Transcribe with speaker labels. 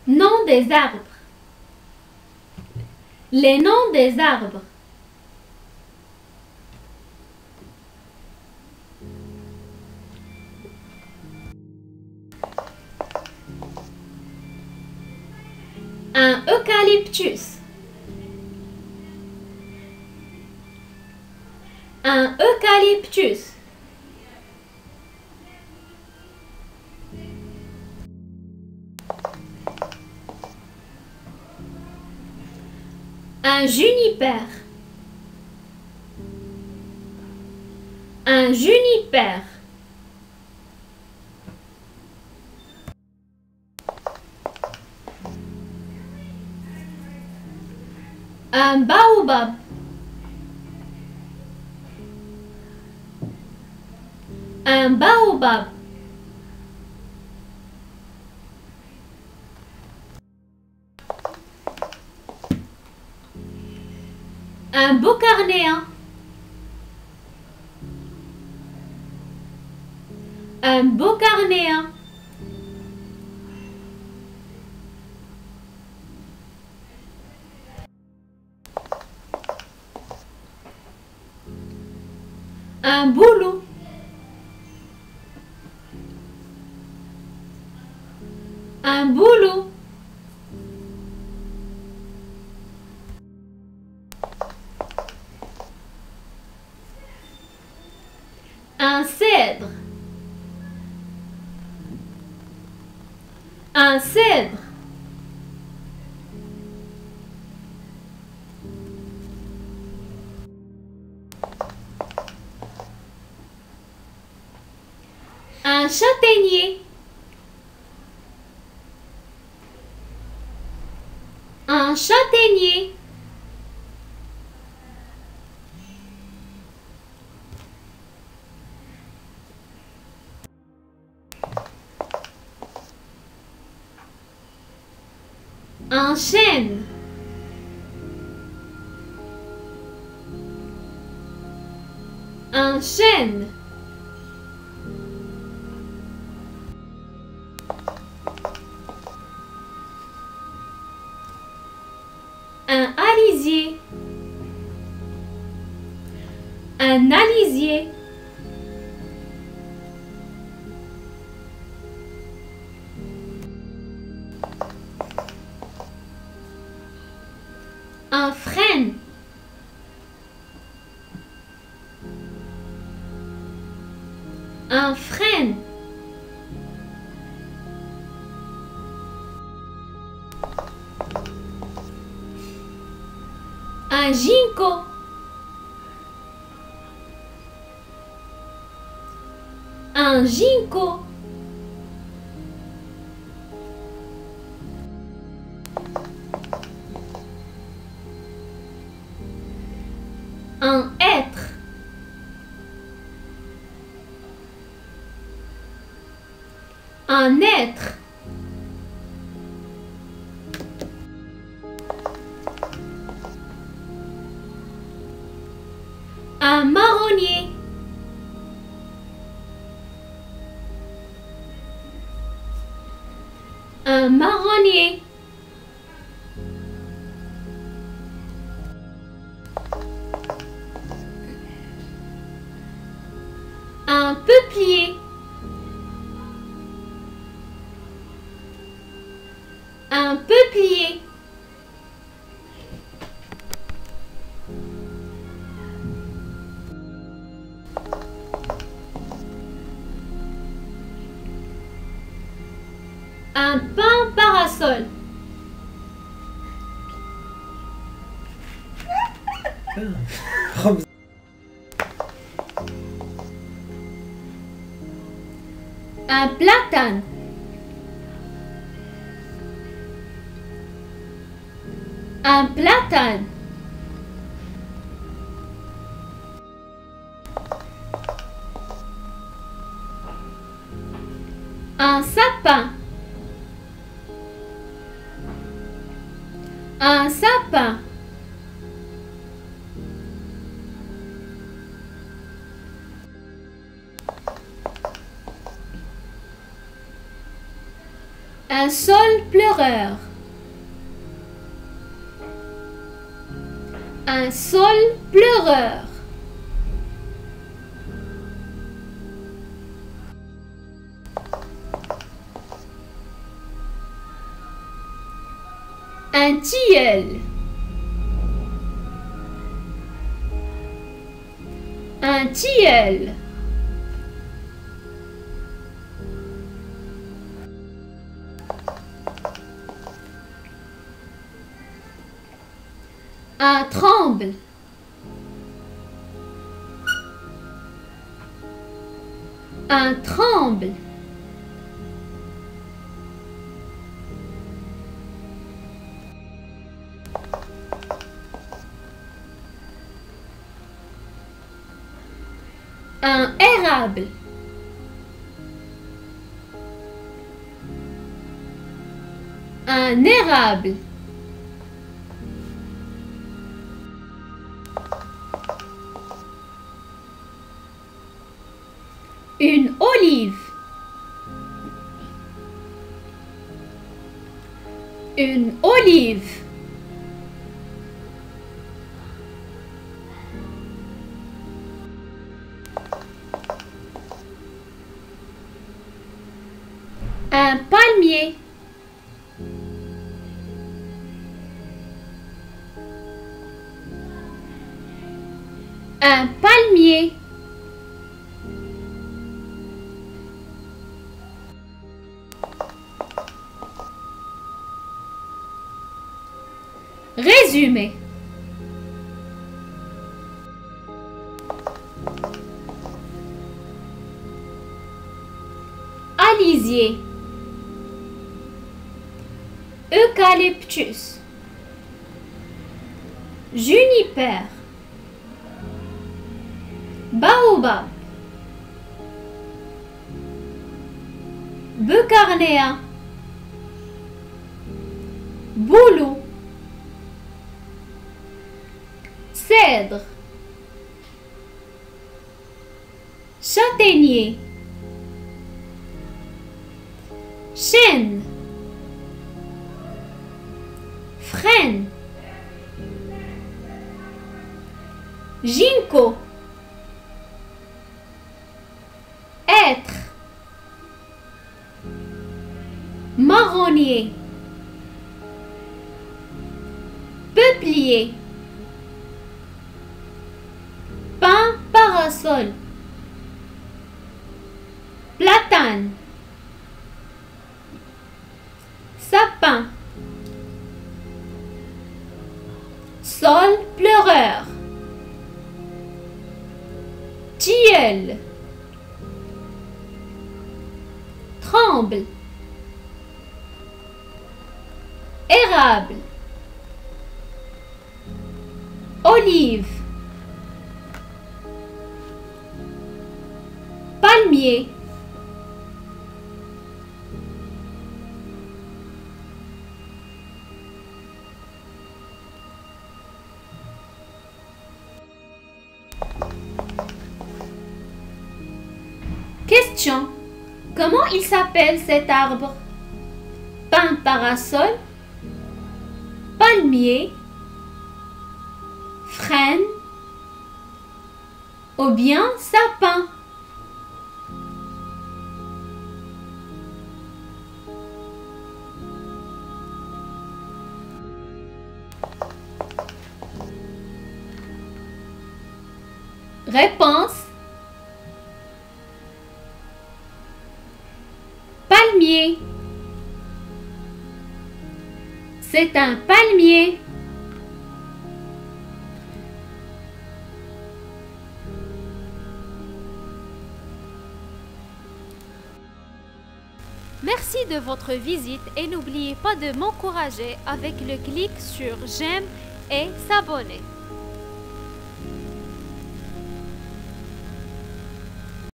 Speaker 1: Nom des arbres. Les noms des arbres. Un eucalyptus. Un eucalyptus. Un juniper. Un juniper. Un baobab. Un baobab. Un beaucarnéen. Un beaucarnéen. Un bouleau. Un bouleau. Un cèdre. Un cèdre. Un châtaignier. Un châtaignier. Un chêne. Un chêne. Un alisier. Un alisier. Un frêne. Un frêne. Un ginkgo. Un ginkgo. Un hêtre. Un hêtre. Un marronnier. Un marronnier. Un peuplier. Un peuplier. Un pin parasol. Un platane. Un platane. Un sapin. Un sapin. Un sol pleureur. Un sol pleureur. Un tilleul. Un tilleul. Un tremble. Un tremble. Un érable. Un érable. Une olive. Une olive. Un palmier. Un palmier. Résumé. Alisier. Eucalyptus. Juniper. Baobab. Beucarnéa. Bouleau. Cèdre. Châtaignier. Chêne. Frêne. Ginkgo. Hêtre. Marronnier. Peuplier. Pin parasol. Platane. Sapin. Sol pleureur. Tilleul. Tremble. Érable. Olive. Palmier. Question. Comment il s'appelle cet arbre? Pin parasol, palmier, frêne ou bien sapin? Réponse. Palmier. C'est un palmier.
Speaker 2: Merci de votre visite et n'oubliez pas de m'encourager avec le clic sur j'aime et s'abonner.